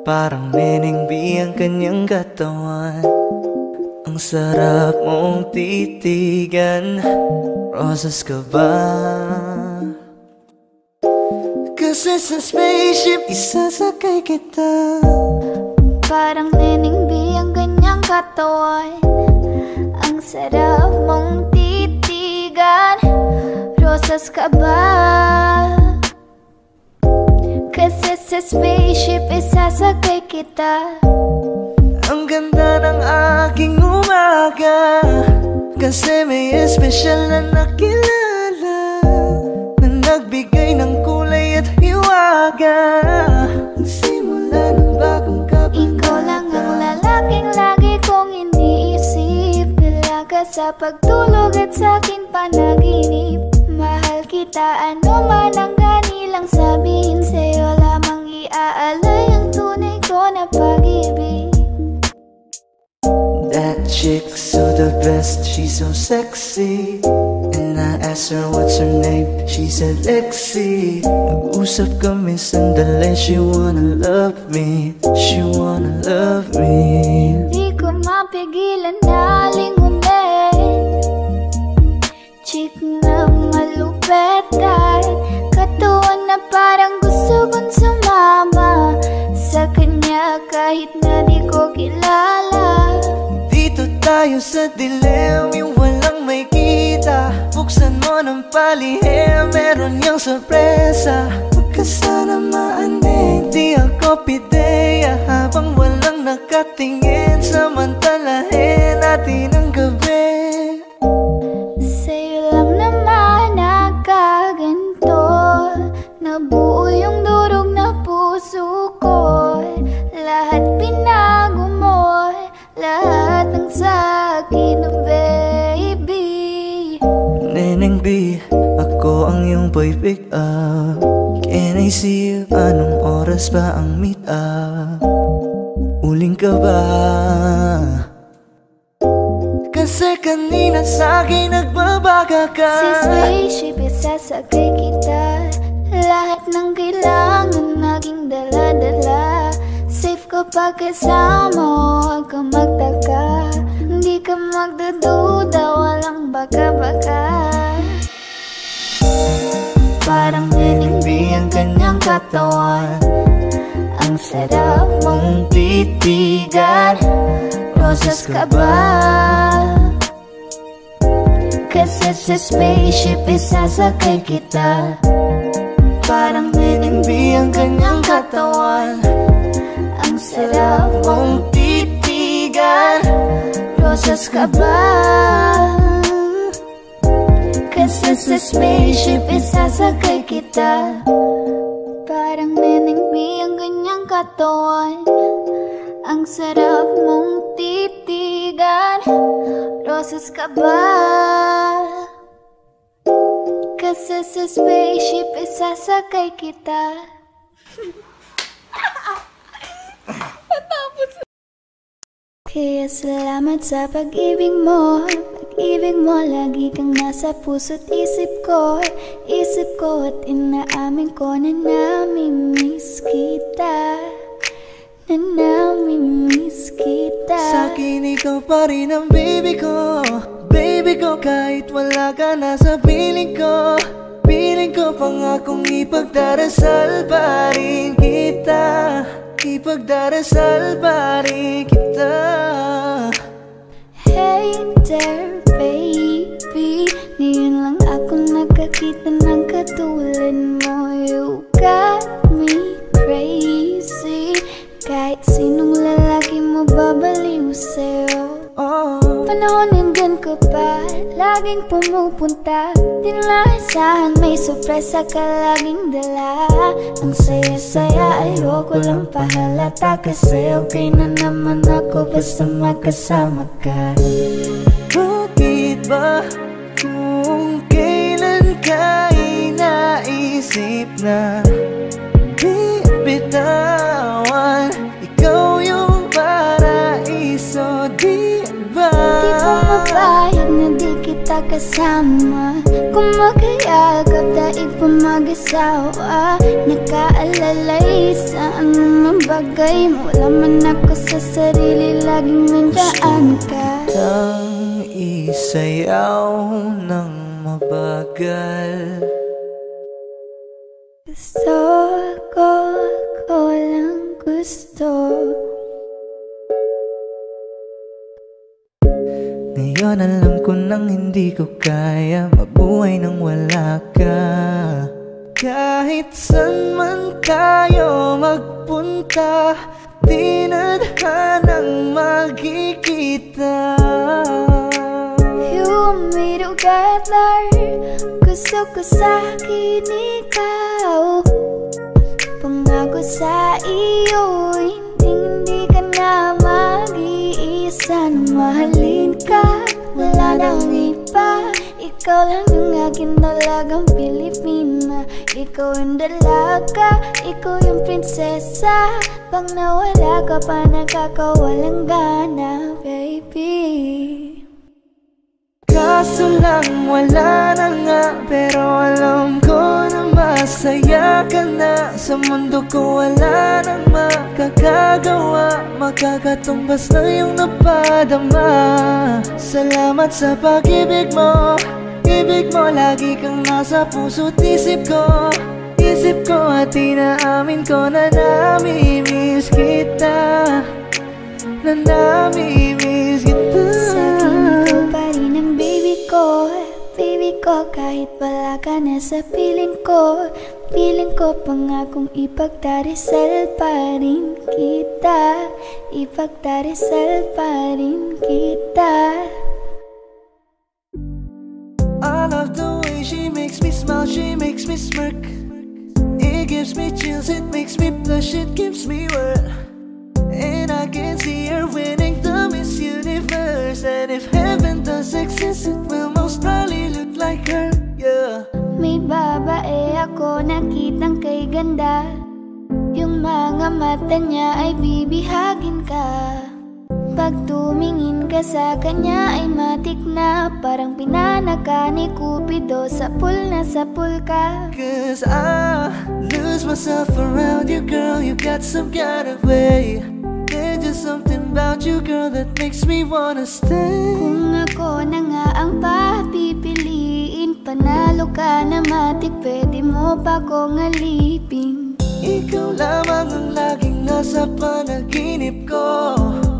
Parang meningbi ang kanyang katawan. Ang sarap mong titigan. Rosas ka ba? Kasi sa spaceship isasakay kita. Parang meningbi ang kanyang katawan. Ang sarap mong titigan. Rosas ka ba? Kasi sa spaceship isasakay kita. Ang ganda ng aking umaga. Kasi may espesyal na nakilala na nagbigay ng kulay at hiwaga. Simula ng bagong kabanata. Ikaw lang ang lalaking lagi kong iniisip. Dalaga sa pagtulog at sa aking panaginip. Mahal kita, ano man ang ganilang sabihin. Sa'yo lamang iaalay ang tunay ko na pag-ibig. That chick's so the best, she's so sexy. And I asked her what's her name, she said Lexi. Nag-usap kami sandali, she wanna love me, she wanna love me. Di ko mapigilan na lingunin. Chick na malupet at katawan na parang gusto kong sumama sa kanya kahit na di ko kilala. Dito tayo sa dilim, yung walang may kita. Buksan mo ng palihim, meron yung sorpresa. Huwag ka sana maanig, di ako pideya. Habang walang nakatingin, samantalahin natin ang gabi. Sa'yo lang naman nakaganto. Nabuo yung durog na puso ko. Lahat binago mo, lahat ng sa'kin, baby. Neneng B, ako ang iyong boy pick up. Can I see you? Anong oras ba ang meet up? Uling ka ba? Kasi kanina sa'kin nagbabaga ka. Si spaceship isasakay kita. Lahat ng kailangan naging dala-dala. Safe kapag kasama, huwag ka magtaka. Hindi ka magdududa, walang baka-baka. Parang meningbi ang kanyang katawan. Ang sarap mong titigan. Rosas ka ba? Kasi sa spaceship isasakay kita. Parang meningbi ang kanyang katawan. Ang sarap mong titigan. Rosas ka ba? Kasi sa spaceship isasakay kita. Parang meningbi ang kanyang katawan. Ang sarap mong titigan. Rosas ka ba? Kasi sa spaceship isasakay kita. Kaya salamat sa pag-ibig mo. Pag-ibig mo lagi kang nasa puso't isip ko. Isip ko at inaamin ko na namimiss kita. Na namimiss kita. Sa'kin ikaw pa rin ang baby ko. Baby ko kahit wala ka na sa piling ko. Piling ko pangakong ipagdarasal pa rin kita. Ipagdarasal pa rin kita. Hey there baby, ngayon lang ako nakakita ng katulad mo. You got me crazy. Kahit sinong lalaki mo babaliw sa'yo. Panahon nandyan ka pa, laging pumupunta. Di naasahan may sorpresa ka laging dala. Ang saya-saya ayoko lang pahalata. Kasi okay na naman ako basta magkasama ka. Bakit ba kung kailan ka inaisip na di bitawan? Ikaw yung paraiso, di ba? Di ko mapayag na di kita magkakasama, kung magkayagap daig pa mag-asawa. Nakaalalay sa anumang bagay, wala man ako sa sarili, laging nandaan ka. Tang isayaw ng mabagal. Gusto ko, ako lang gusto. Ngayon alam ko nang hindi ko kaya mabuhay nang wala ka. Kahit saan man tayo magpunta, di nadhanang magkikita. You want me together, gusto ko sa'kin ikaw. Pangako sa iyo, hindi ka na mag-iisa. Nang mahalin ka, wala nang iba. Ikaw lang yung aking dalagang Pilipina. Ikaw yung dalaga, ikaw yung prinsesa. Pag nawala ka pa, nakakawalang gana, baby. Kaso lang wala na nga, pero alam ko na masaya ka na. Sa mundo ko wala nang makakagawa, makakatumbas na yung napadama. Salamat sa pag-ibig mo, ibig mo lagi kang nasa puso't isip ko. Isip ko at inaamin ko na namimiss kita, na namimiss kita. Sa'kin ikaw pa rin ang baby ko, baby ko. Kahit wala ka na sa piling ko, piling ko pangakong ipagdarasal pa rin kita, ipagdarasal pa rin kita. I love the way she makes me smile, she makes me smirk. It gives me chills, it makes me blush, it gives me work. And I can see her winning the Miss Universe. And if heaven does exist, it will most probably look like her, yeah. May babae ako nakitang kay ganda, yung mga mata niya ay bibihagin ka. Pag tumingin ka sa kanya ay matik na, parang pinanaka ni Cupido, sapul na sapul ka. Cause I lose myself around you, girl. You got some kind of way. There's just something about you, girl, that makes me wanna stay. Kung ako na nga ang papipiliin, panalo ka na matik, pwede mo pa kong alipin. Ikaw lamang ang laging nasa panaginip ko.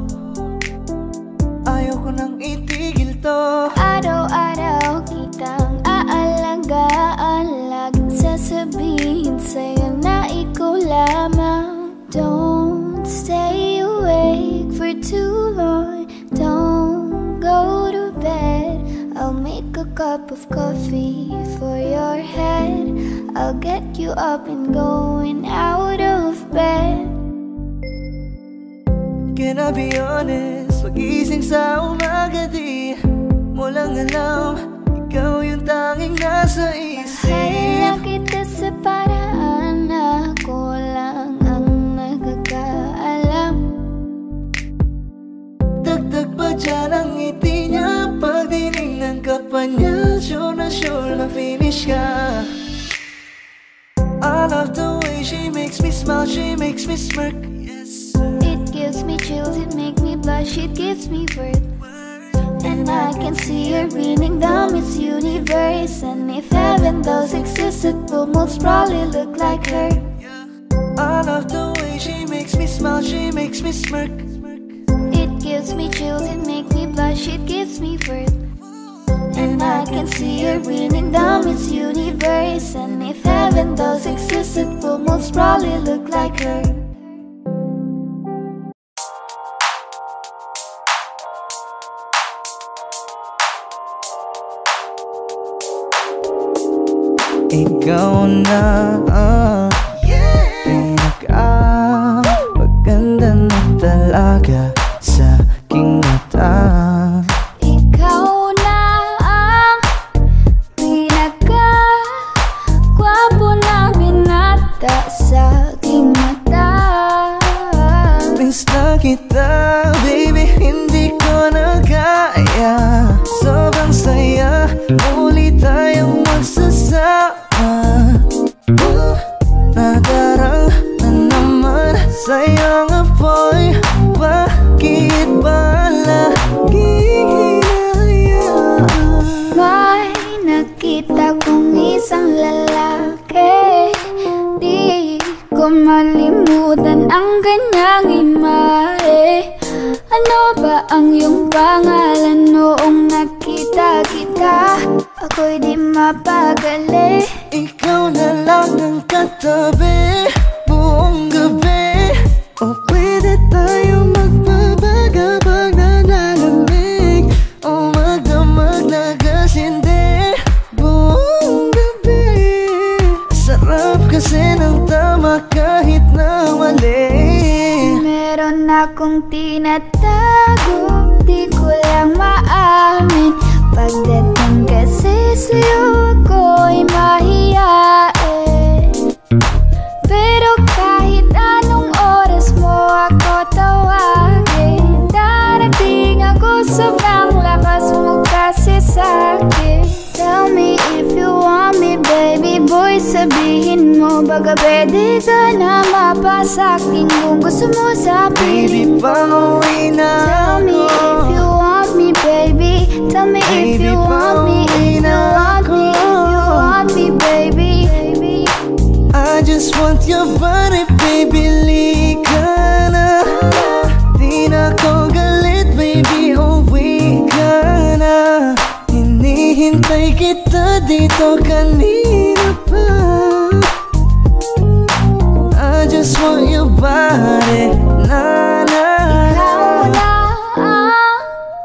Ayoko nang itigil to. Araw-araw kitang aalagaan, laging sasabihin sa'yo na ikaw lamang. Don't stay awake for too long, don't go to bed. I'll make a cup of coffee for your head, I'll get you up and going out of bed. Can I be honest? Pag-ising sa umaga di mo lang alam, ikaw yung tanging nasa isip. Mahal lang kita sa paraan na ako lang ang nakakaalam. Dagdag pa dyan ang ngiti niya, pag dinignan ka pa niya, sure na finish ka. I love the way she makes me smile, she makes me smirk. It gives me chills, it makes me blush, it gives me worth. And I can see her winning the Miss Universe. And if heaven does exist, it will most probably look like her. I love the way she makes me smile, she makes me smirk. It gives me chills, it makes me blush, it gives me worth. And I can see her winning the Miss Universe. And if heaven does exist, it will most probably look like her. Ikaw na pinaka-maganda na talaga sa aking mata. Ikaw na ang pinaka-gwapo na binata sa aking mata. Miss na kita, baby, hindi ko na kaya. Sobrang saya sayang apoy, bakit ba laging hinahayaan? May nakita kong isang lalaki, di ko malimutan ang kanyang imahe. Ano ba ang iyong pangalan noong nakita kita? Ako'y di mapagali. Ikaw na lang ang katabi buong gabi. O pwede tayo magbabaga pag nanalamig, o magdamag na gasindi buong gabi. Sarap kasi ng tama kahit na mali. Meron akong tinatago, di ko lang maamin. Pagdating kasi sa'yo ako'y mahiyain. Pero kahit anong oras mo ako tawagin, darating ako, sobrang lakas mo kasi sa'kin. Tell me if you want me, baby boy, sabihin mo baga pwede ka na mapasaking kung gusto mo sa Baby, piling ko. pauwi na Tell me if you want me, baby. Tell me if you want me, if you want me, if you want me, baby. I just want your body, baby, lika na. Di na ko galit, baby, uwi ka na. Hinihintay kita dito kanina pa. I just want your body, na na. Ikaw na ang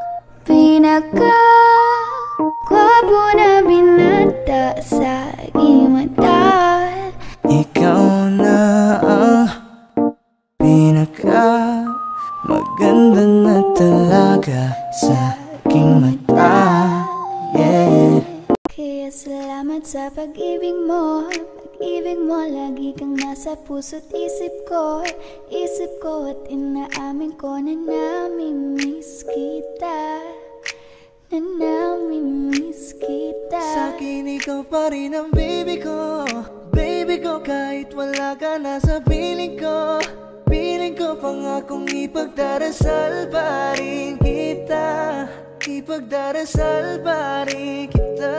pinaka-gwapo na binata sa aking mata. Ikaw na ang pinaka maganda na talaga sa aking mata. Yeah. Kaya salamat sa pag-ibig mo. Pag-ibig mo, lagi kang nasa puso't isip ko. Isip ko at inaamin ko na namimiss kita. Na namimiss kita. Sa'kin ikaw pa rin ang baby ko. Baby ko, kahit wala ka na sa piling ko. Piling ko pangakong ipagdarasal pa rin kita. Ipagdarasal pa rin kita.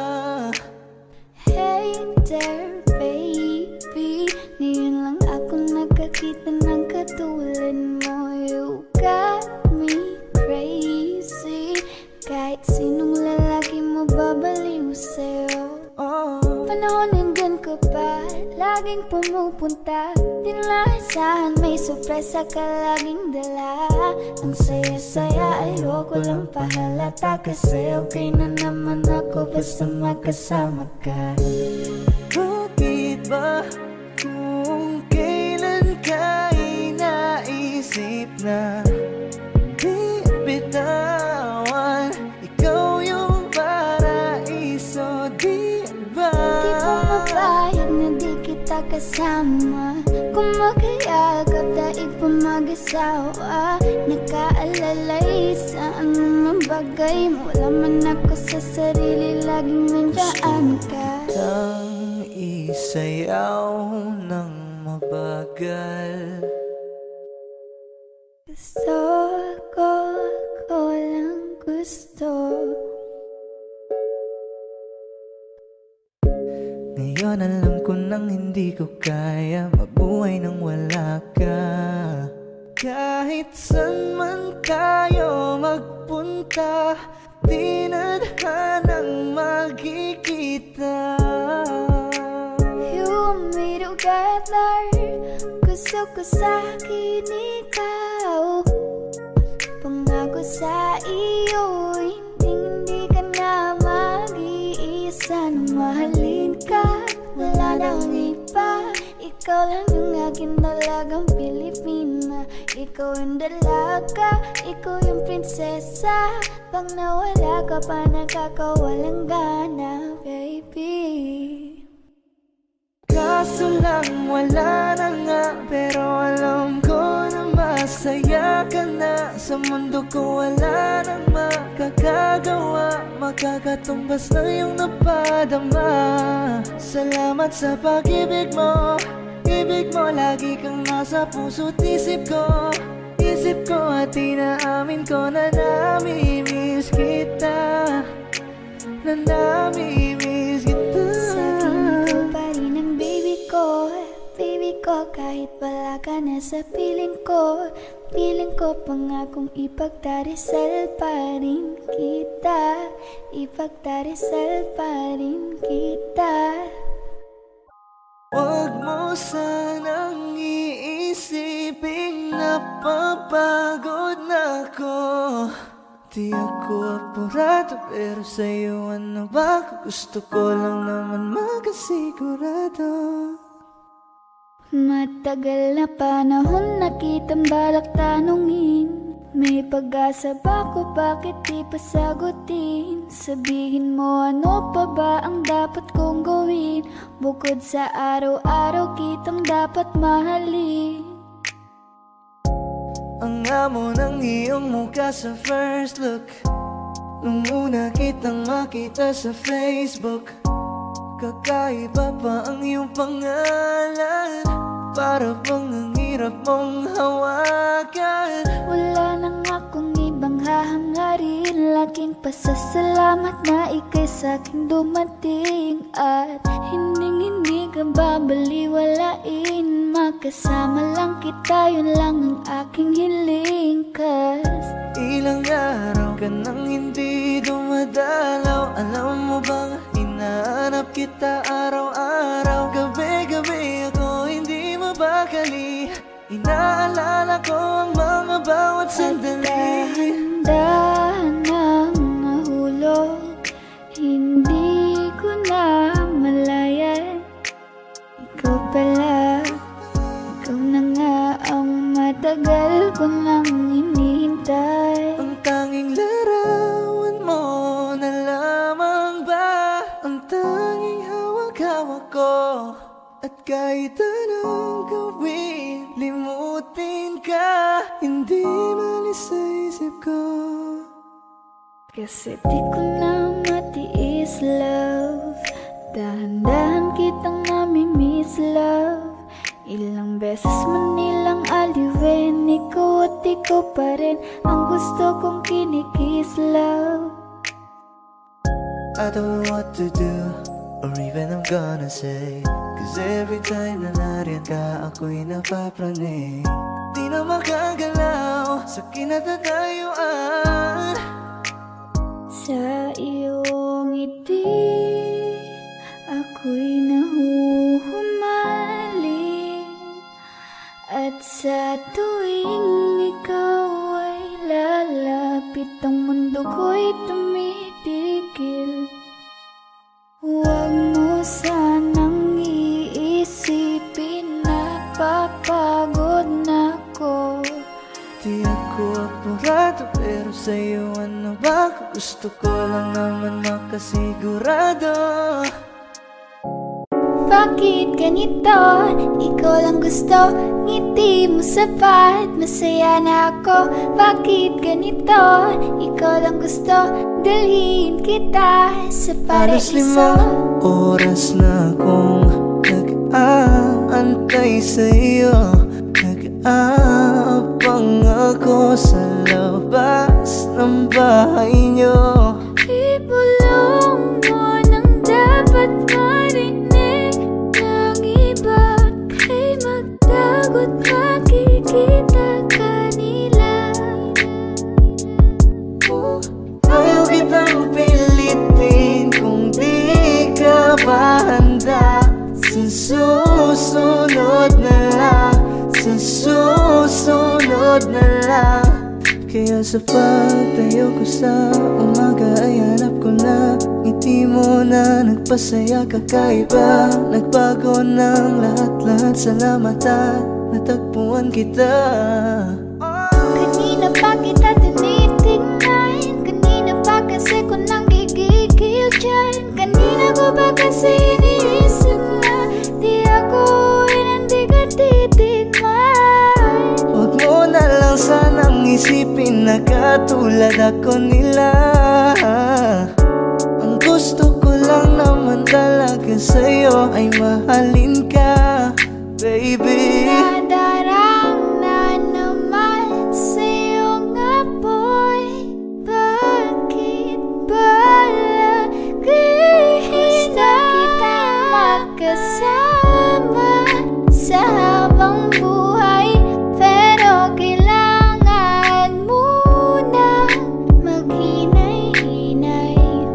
Hey there, baby, ngayon lang ako nakakita ng katulad mo. You got me crazy. Kahit sinong lalaki mo babaliw sa'yo. Panahon nandyan ka pa, laging pumupunta. Di nalasahan, may sorpresa ka laging dala. Ang saya-saya, ayoko lang pahalata. Kasi okay na naman ako basta magkasama ka. Bakit ba kung kailan ka inaisip na di bitawan? Ikaw yung paraiso, di ba? Di ko mapayag na di kita kasama. Kung magkayagap, daig pa mag-asawa. Nakaalalay sa anumang bagay. Wala man ako sa sarili, laging nandyan ka. Tang isayaw ng mabagal. Gusto ko, ako lang gusto. Ngayon alam ko nang hindi ko kaya mabuhay nang wala ka. Kahit saan man tayo magpunta, di na hanang magkikita. You and me together, gusto ko sa'kin ikaw. Pangako sa iyo, hindi ka na mag-iisa. Na mahalin ka, wala nang iba. Ikaw lang yung akin dalagang Pilipina. Ikaw yung dalaga, ikaw yung prinsesa. Pag nawala ka pa, nakakawalang gana, baby. Kaso lang wala na nga, pero alam ko na masaya ka na. Sa mundo ko wala nang makakagawa, makakatumbas na yung napadama. Salamat sa pag-ibig mo, pag-ibig mo, lagi kang nasa puso't isip ko. Isip ko at inaamin ko na namimiss kita, na namimiss kita. Sa'kin ikaw pa rin ang baby ko, baby ko. Kahit wala ka na sa piling ko, piling ko pangakong ipagdarasal pa rin kita, ipagdarasal pa rin kita. Huwag mo sanang iisiping napapagod na ako. Di ako apurado, pero sa'yo ano ba? Gusto ko lang naman makasigurado. Matagal na panahon na kitang balak tanungin, may pag-asa ba ko, bakit di pa sagutin? Sabihin mo ano pa ba ang dapat kong gawin, bukod sa araw-araw kitang dapat mahalin. Ang amo ng iyong mukha sa first look, nung una kitang makita sa Facebook. Kakaiba pa ang iyong pangalan, para bang ang hirap mong hawakan. Wala nang akong ibang hahangarin, laking pasasalamat na ika'y sa'king dumating. At hindi ka babaliwalain, makasama lang kita, yun lang ang aking hiling. Cause ilang araw ka nang hindi dumadalaw, alam mo bang hinahanap kita araw-araw. Gabi-gabi ako hindi mabakali, inaalala ko ang mga bawat sandali. dahan-dahan nang nahulog, hindi ko na malayan. Ikaw pala, ikaw na nga ang matagal ko nang hinihintay. Ang tanging larawan mo na lamang ba ang tanging hawak-hawak ko. At kahit anong gawin, limutin ka, hindi malis sa isip ko. Kasi di ko na matiis, love. Dahan-dahan kitang nami-miss, love. Ilang beses man nilang aliwin, ikaw at ikaw pa rin ang gusto kong kinikis, love. I don't know what to do, or even I'm gonna say, cause every time na nariyan ka, ako'y napapraning. Di na makagalaw sa kinatatayuan. Sa iyong ngiti, ako'y nahuhumaling. At sa tuwing ikaw ay lalapit, ang mundo ko'y tumitigil. Huwag mo sanang iisipin na papagod na ako. Di ako apurado, pero sa'yo ano ba? Gusto ko lang naman makasigurado. Bakit ganito? Ikaw lang gusto, ngiti mo sapat, masaya na ako. Bakit ganito? Ikaw lang gusto, dalhin kita sa Alas 5 paraiso. oras na akong nag-aantay sa'yo. Nag-aabang ako sa labas ng bahay niyo. Ibulong mo nang dapat marinig ng iba, kay magdagot makikita kanila. Ayaw kitang pilitin kung di ka pa handa. Sa susunod na lang, sa susunod na lang. Kaya sa pagtayo ko sa umaga ay hanap ko na ngiti mo na nagpasaya, kakaiba. Nagbago ng lahat-lahat, salamat at natagpuan kita. Kanina pa kita tinitingnan, kanina pa kasi ko nang gigigil dyan. Kanina ko ba kasi iniisip na di ako hindi ka titigman. Huwag mo na lang sanang isipin na katulad ako nila. Ang gusto ko lang naman talaga sa'yo ay mahalin ka, baby. Nadarang na naman sa'yo nga boy. Bakit ba lagi na kita magkasama sa habang buhay? Pero kailangan muna maghinay-hinay.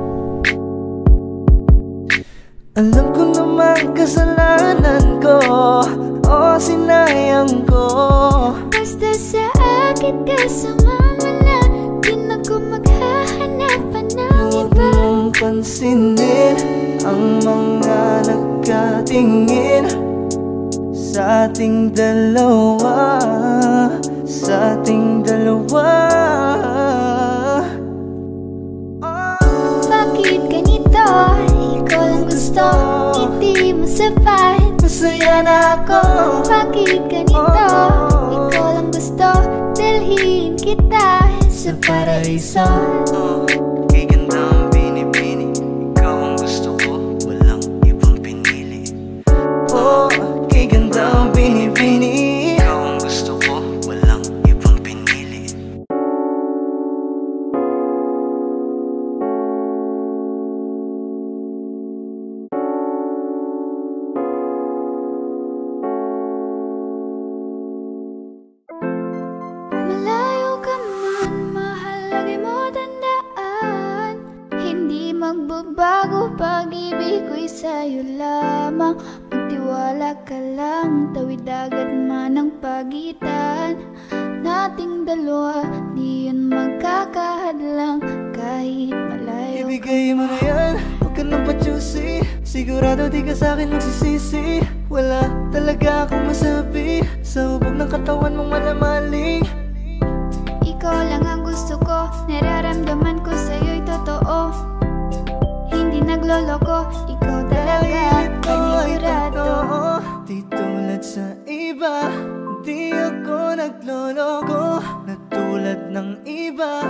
Alam ko naman kasalanan ko, o sinayang ko. Basta sa akin ka sumama na, di na ko maghahanapan ng Huwag iba. mong pansinin ang mga nagkatingin sa ating dalawa, sa ating dalawa. Bakit ganito? Ikaw lang gusto, hindi mo sapat. Masaya na ako. Bakit ganito? Ikaw lang gusto, dalhin kita sa paraiso. Kay ganda ang binibini, ikaw ang gusto ko, walang ibang pinili. Oh, kay ganda ang binibini, ikaw ang gusto ko, walang ibang pinili. Malayo ka man, mahal, lagi mo tandaan. Hindi magbabago, pag-ibig ko'y sa'yo lamang. Magtiwala ka lang, tawid dagat man ang pagitan nating dalawa, di yun magkakahadlang kahit malayo. Ibigay mo na yan, huwag ka nang pa-juicy. Sigurado di ka sa'kin magsisisi. Wala talaga akong masabi sa hubog ng katawan mong malamaling. Ikaw lang ang gusto ko, nararamdaman ko sa'yo'y totoo. Hindi nagloloko, ikaw talaga, panigurado. Di tulad sa iba, di ako nagloloko, na tulad ng iba.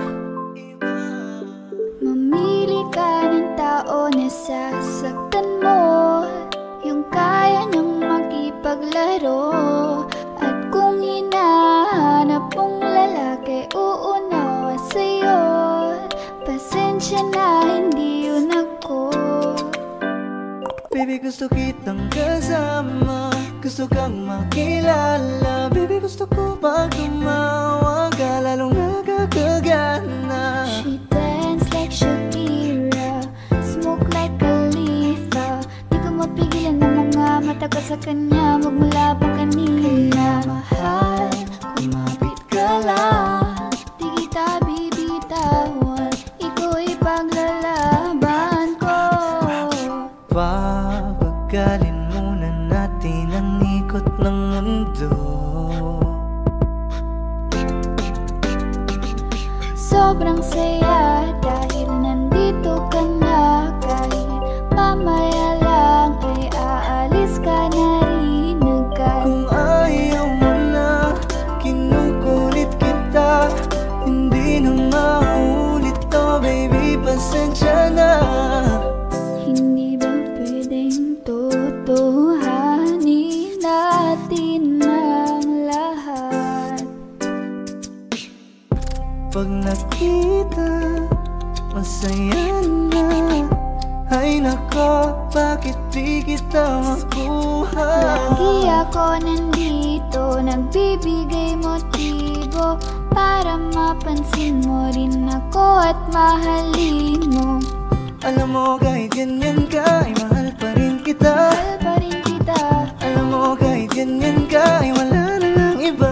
Mamili ka ng tao na sasaktan mo, yung kaya niyang makipaglaro. At kung hinahanap mong lalaki, uunawa sa'yo. Pasensya na, hindi yun ako. Baby, gusto kitang kasama, gusto kang makilala. Baby, gusto ko pag tumawa ka, lalong nakakagana. She dance like Shakira, smoke like Khalifa. Di ko mapigilan ng mga mata ko sa kanya, magmula pa kanina. Mahal, kumapit ka lang, di kita bibitawan, iko'y paglalaban ko. Papagalin muna natin ang ikot ng mundo. Sobrang saya dahil nandito ka na. Kahit mamaya lang ay aalis ka na rin agad. Kung ayaw mo na, kinukulit kita. Hindi na maulit to, baby, pasensya na. Hindi ba pwedeng totohanin natin ang lahat? Pag nakita, masaya na. Ay nako, bakit di kita makuha? Lagi ako nandito, nagbibigay motibo para mapansin mo rin ako at mahalin mo. Alam mo kahit ganyan ka, ay mahal pa rin kita. Mahal pa rin kita. Alam mo kahit ganyan ka, ay wala na ng iba.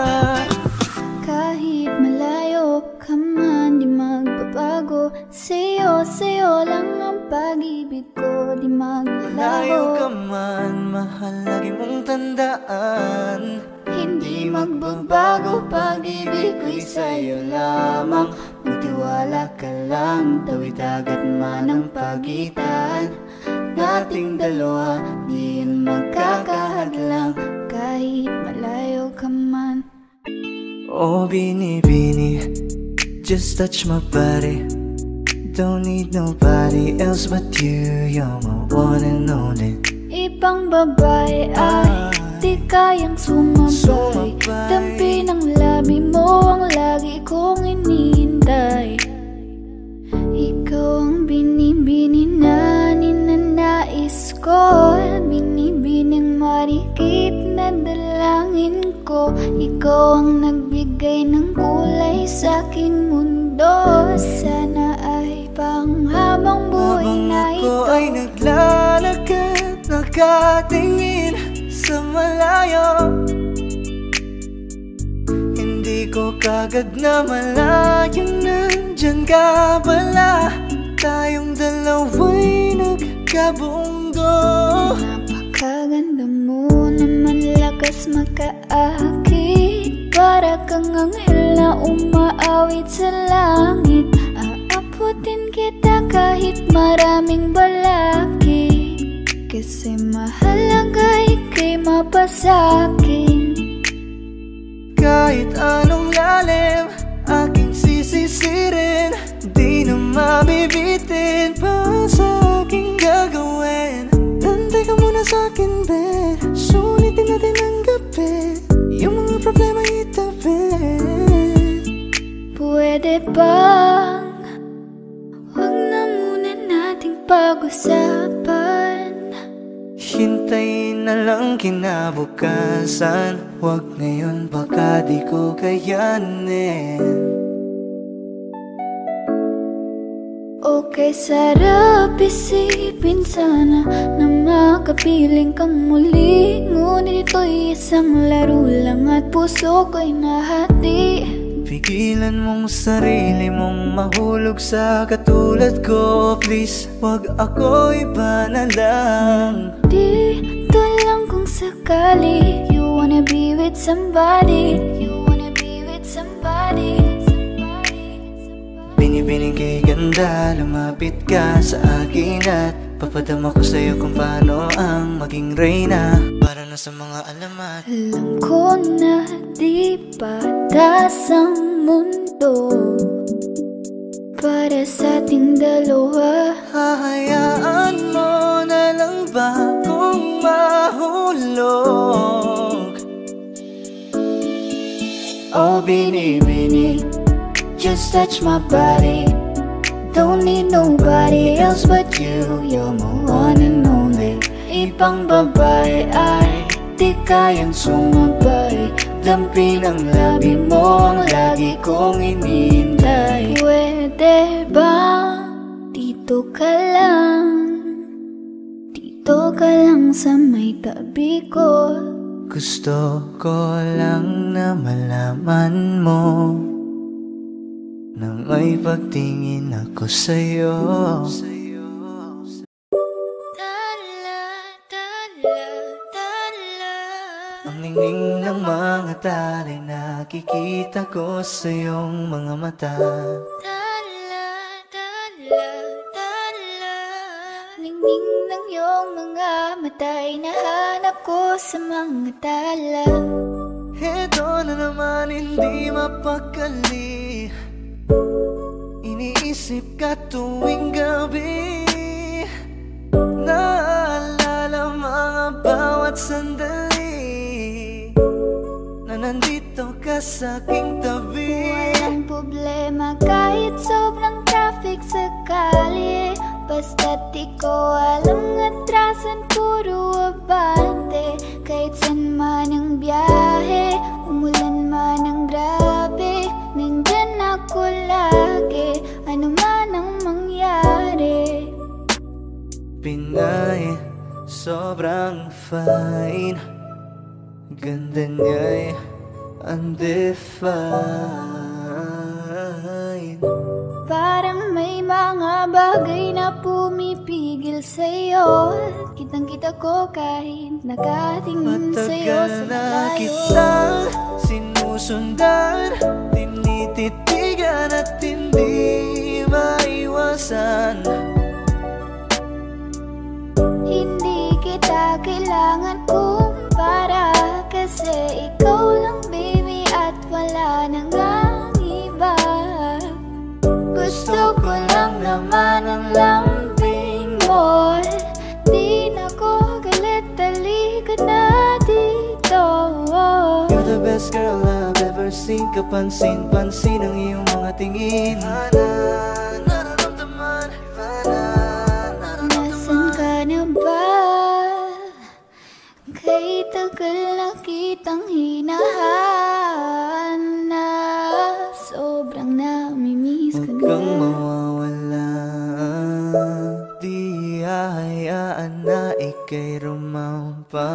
Kahit malayo ka man, di magbabago. Sa'yo lang ang pag-ibig ko, di Layo ka maglalaho. man, mahal, lagi mong tandaan. Hindi magbabago, pag-ibig ko'y sa'yo lamang. Magtiwala ka lang, tawid dagat man ang pagitan nating dalawa, di yun magkakahadlang. Kahit malayo ka man. Oh, binibini, just touch my body. Don't need nobody else but you. You're my one and only. Ibang babae ay di kayang sumabay. Dampi ng labi mo ang lagi kong inihintay. Ikaw ang binibini na ninanais ko, binibining marikit na dalangin ko. Ikaw ang nagbigay ng kulay sa aking mundo. Sana ay panghabang buhay na ito. Habang ako ay naglalakad, nakatingin sa malayo, hindi ko kagad na malayang nandyan ka pala. Tayong dalawa'y nagkabunggo. Napakaganda mo naman, lakas makaakit. Para kang anghel na umaawit sa langit. Aabutin kita kahit maraming balakid, kasi mahalaga ika'y mapasakin. Kahit anong lalim, aking sisisirin, di na mabibitin pa sa aking gagawin. Tantay ka muna sa'kin, be, sulitin natin ang gabi, yung mga problema itabi. Pwede bang huwag na muna nating pag-usapan? Hintayin na lang kinabukasan, huwag ngayon baka di ko kayanin. Okay, sarap isipin sana na makapiling kang muli. Ngunit ito'y isang laro lang at puso ko'y nahati. Pigilan mong sarili mong mahulog sa katulad ko. Please, wag ako iba na lang. Dito lang kung sakali you wanna be with somebody, you wanna be with somebody. Binibining kay ganda, lumapit ka sa akin at papadama ko sa'yo kung paano ang maging reyna. Para na sa mga alamat. Alam ko na di patas ang mundo para sa ating dalawa. Hahayaan mo na lang ba kung mahulog? Oh, binibining, just touch my body. Don't need nobody else but you. You're my one and only. Ibang babae ay di kayang sumabay. Dampi ng labi mo ang lagi kong inihintay. Pwede ba dito ka lang sa may tabi ko? Gusto ko lang na malaman mo na may pagtingin ako sa'yo. Ang ningning ng mga tali, nakikita ko sa iyong mga mata. Ningning ng iyong mga mata'y nahanap ko sa mga tala. Heto na naman, hindi mapakali. Iniisip ka tuwing gabi. Naalala mga bawat sandali na nandito ka sa aking tabi. Walang problema kahit sobrang traffic sa kali. Basta't ikaw alam atrasan, puro abante. Kahit san man ang biyahe, umulan man ang grabe, nandyan ako lagi, ano man ang mangyari. Pinay, sobrang fine, ganda niya'y undefined. Parang may mga bagay na pumipigil sa'yo. Kitang-kita ko kahit nakatingin sa'yo sa Matagal na malayo. kitang sinusundan, tinititigan at hindi maiwasan. Hindi kita kailangan kumpara, kasi ikaw lang baby at wala nang ang iba. Gusto ko lang naman ang lambing mo. Di na ko galit, halika na dito. I've ever seen. Kapansin-pansin ang iyong mga tingin. Nararamdaman, nasan ka na ba? Kay tagal na kitang hinahanap. Sobrang namimiss ko huwag na. kang mawawala. Di hahayaan na ika'y rumampa.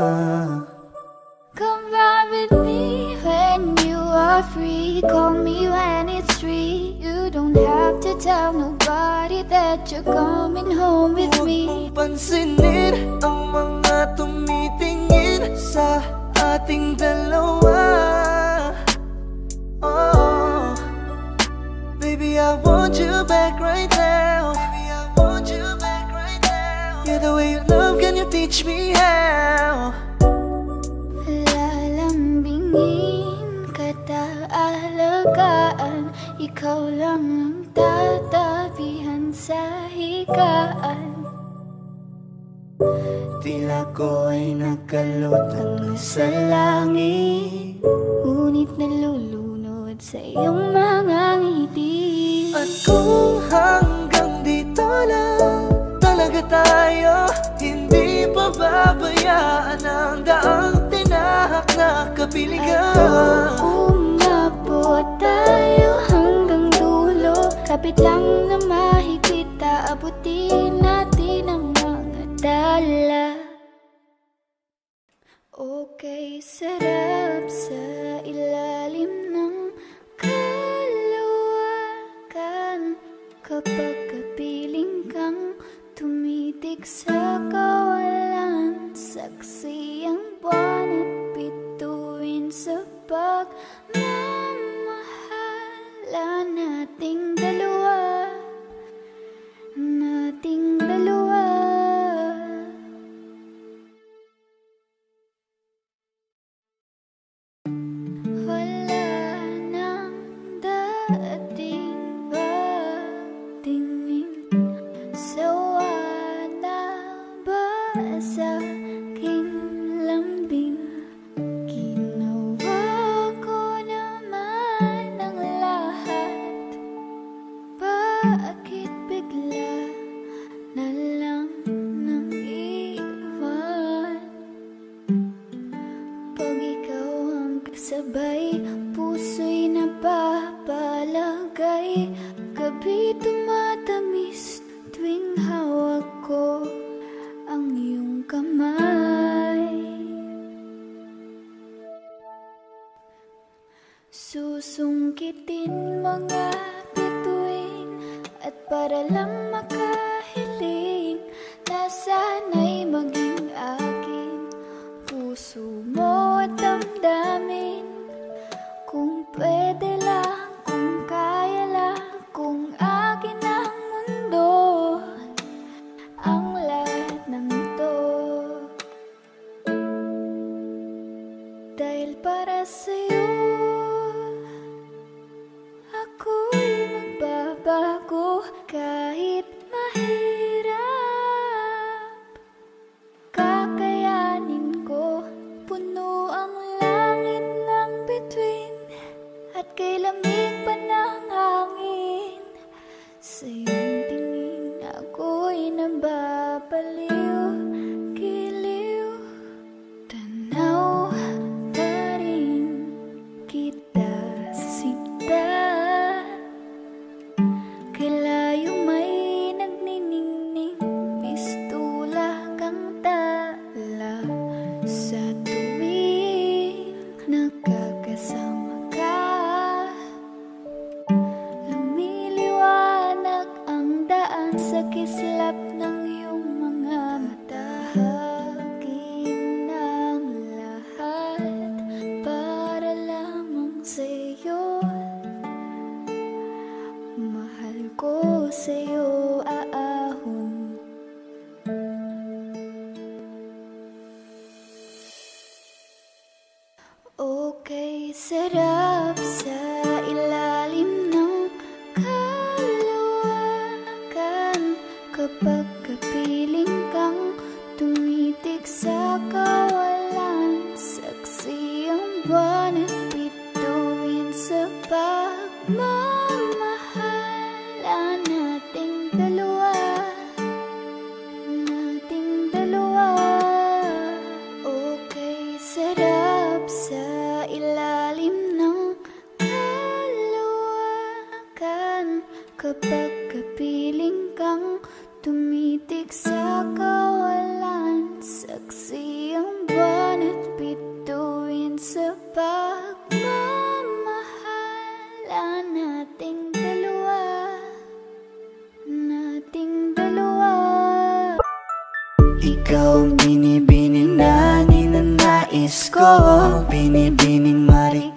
Come ride with me when you are free. Call me when it's free. You don't have to tell nobody that you're coming home with me. Huwag mong pansinin ang mga tumitingin sa ating dalawa. Oh, baby, I want you back right now. Baby, I want you back right now. Yeah, the way you love, can you teach me how? Lalambingin kita, alagaan. Ikaw lang ang tatabihan sa higaan. Tila ko ay nakalutang sa langit, Ngunit nalulunod sa iyong mga ngiti. at kung hanggang dito lang talaga tayo, hindi pa babayaan ang daang tinahak na kapiligan. Umabot tayo hanggang dulo. Kapit lang na mahigpit, aabutin natin ang mga dala. Okay, sarap sa ilalim ng kalawakan. Kapag kapiling kang tumitig sa kawalan, saksi ang buwan at bituin sa pagmamahala nating dalawa. Nating dalawa. Wala nang dating pagtingin. Sawa na ba sa aking lambing? Ginawa ko naman ang lahat. Bakit bigla na lang nang iwan? Pag ikaw ang kasabay, puso'y napapalagay. Gabi tumatamis tuwing hawak ko ang iyong kamay. Susungkitin mga bituin, at para lang makahiling na sana'y maging akin puso mo at damdamin. Kung pwede lang, kung kaya lang, kung akin ang mundo, ang lahat ng ito. Dahil para sa'yo, ako'y magbabago kahit mahirap. Kakayanin ko, puno ang langit ng bituin, at kay lamig pa ng hangin. Sa iyong tingin ako'y nababaliw, giliw. Tanaw pa rin kita sinta. Kay layo may nagniningning, pistula kang tala. Sa tuwing nakakasama ka, lumiliwanag ang daan sa kislap ng iyong mga mata. Bahagi ng lahat para lamang sa'yo. Mahal ko sa'yo aahon. Okay, sarap sa ilalim ng kalawakan. Kapag kapiling kang tumitig sa kawalan, saksi ang buwan at bituin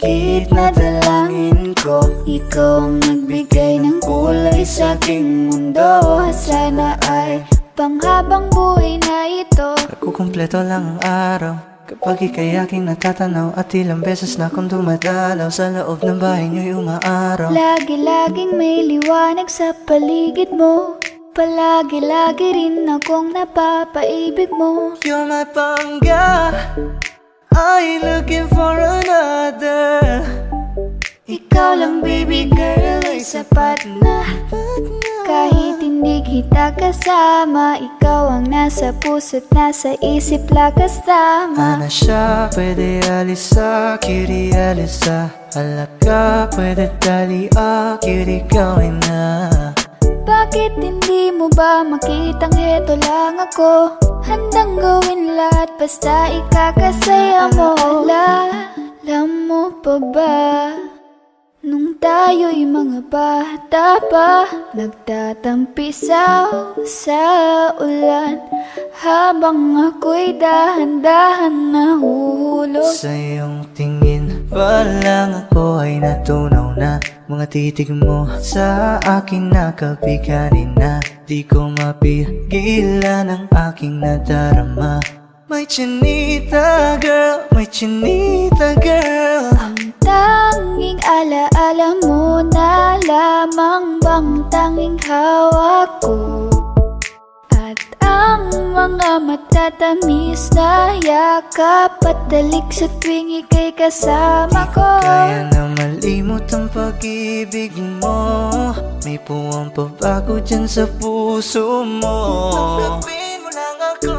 marikit na dalangin ko. Ikaw ang nagbigay ng kulay sa aking mundo. Sana ay panghabang buhay na ito. Nagkukumpleto lang ang araw kapag ika'y aking natatanaw. At ilang beses na akong dumadalaw sa loob ng bahay niyo'y umaaraw. Lagi-laging may liwanag sa paligid mo. Palagi-lagi rin akong napapaibig mo. You're my pangga, I ain't looking for another. Ikaw lang baby girl ay sapat na. Kahit hindi kita kasama, ikaw ang nasa puso't nasa isip lakas tama. Ana siya, pwede alisa, cutie alisa. Halaka, pwede tali, cutie gawin na. Bakit hindi mo ba makitang heto lang ako? Handang gawin lahat basta ikakasaya mo. Alam mo pa ba? Nung tayo'y mga bata pa, nagtatampisaw sa ulan, habang ako'y dahan-dahan nahuhulog. Sa iyong tingin pa lang ako ay natunaw na. Mga titig mo sa akin nakabiganin na. Di ko mapigilan ang aking nadarama. My chinita girl, my chinita girl. Ang tanging alaala mo na lamang bang tanging hawak ko. At ang mga matatamis na yakap at dalik sa tuwing ika'y kasama ko. Kaya na malimot ang pag-ibig mo. May puwang pabago dyan sa puso mo. Tanggapin mo lang ako,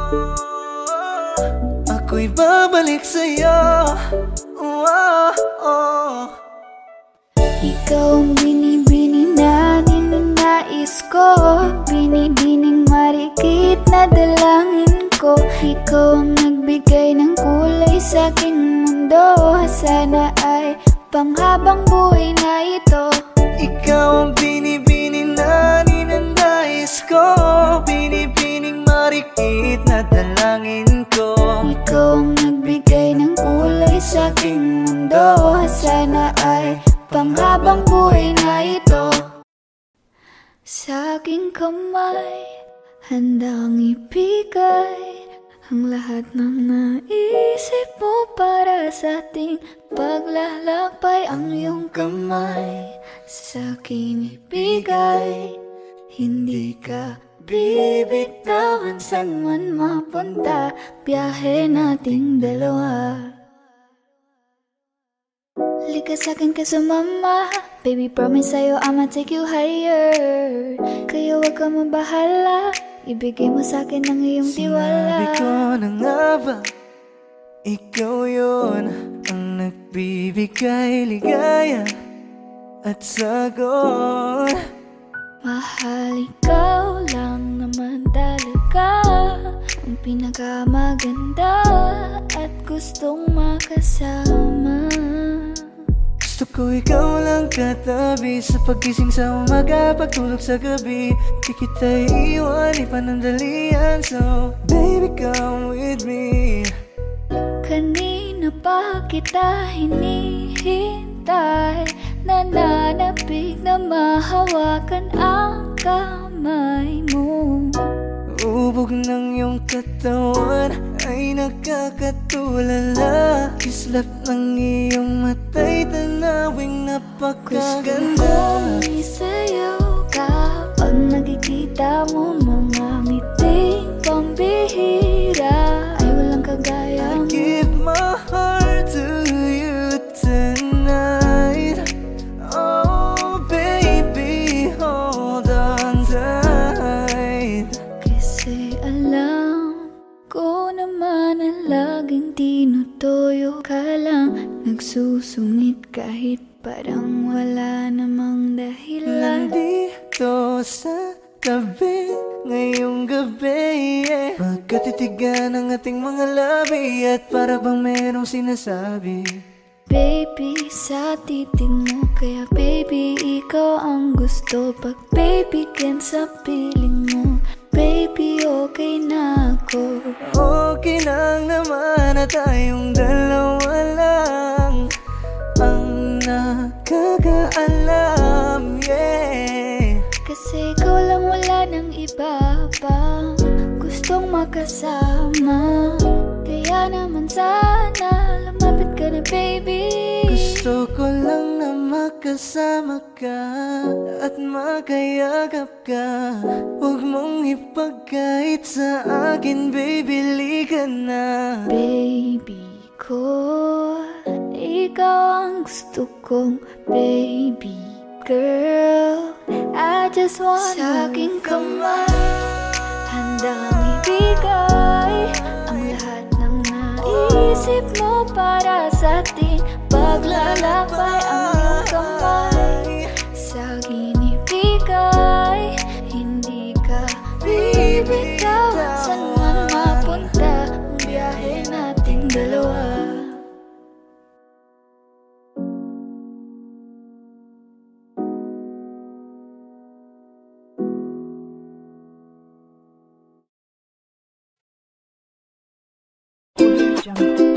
ako'y babalik sa'yo. Ikaw ang binibini na ninanais ko. Binibining marikit na dalangin ko. Ikaw ang nagbigay ng kulay sa aking mundo. Sana ay panghabang buhay na ito. Ikaw ang binibini na ninanais ko. Binibining marikit na dalangin ko. Ikaw ang nagbigay ng kulay sa aking mundo. Sana ay panghabang buhay na ito. Sa aking kamay, handang ibigay ang lahat ng naisip mo para sa ating paglalakbay. Ang iyong kamay sa akin ibigay, hindi ka bibitawan saan man mapunta. Biyahe nating dalawa. Lika sa'kin ka sumama, baby promise sa'yo I'ma take you higher. Kaya wag ka mabahala, ibigay mo sa'kin ang iyong tiwala. Sinabi ko na nga ba, ikaw yun ang nagbibigay ligaya at sagot. Mahal, ikaw lang naman talaga ang pinakamaganda at gustong makasama. Gusto ko ikaw lang katabi sa pagising sa umaga, pagtulog sa gabi. Di kita iiwan, ipanandalian. So baby come with me. Kanina pa kita hinihintay, nananapig na mahawakan ang kamay mo. Ubog ng iyong katawan ay nakakatulala. Kislap ng iyong mata'y tanawing napakaganda. Gusto kong isayaw ka pag nakikita mo mga ngiting pambihira. Ay walang kagaya mo. Give my heart to you tonight. Oh baby, hold on tight. Kasi alam ko naman na laging tinutoyo ka lang. Nagsusungit kahit parang wala namang dahilan. Nandito sa tabi ngayong gabi, magkatitigan ang ating mga labi. At para bang merong sinasabi, Baby, sa titig mo, kaya baby, ikaw ang gusto. Pag baby, can sa piling mo, baby, okay na ako. okay lang naman na tayong dalawa lang. nakaalam, yeah. Kasi ikaw lang, wala nang iba pang gustong makasama. Kaya naman sana lumapit ka na, baby. Gusto ko lang na makasama ka at makayagap ka. Huwag mong ipagkait sa akin, baby, lika na. Baby ko, ikaw ang gusto kong baby girl. I just wanna sa aking kamay handang ibigay ang lahat ng naisip mo para sa atin. Paglalakbay ang iyong kamay sa akin ibigay. Hindi ka bibitawan saan man mapunta ang biyahe nating dalawa. Jungle.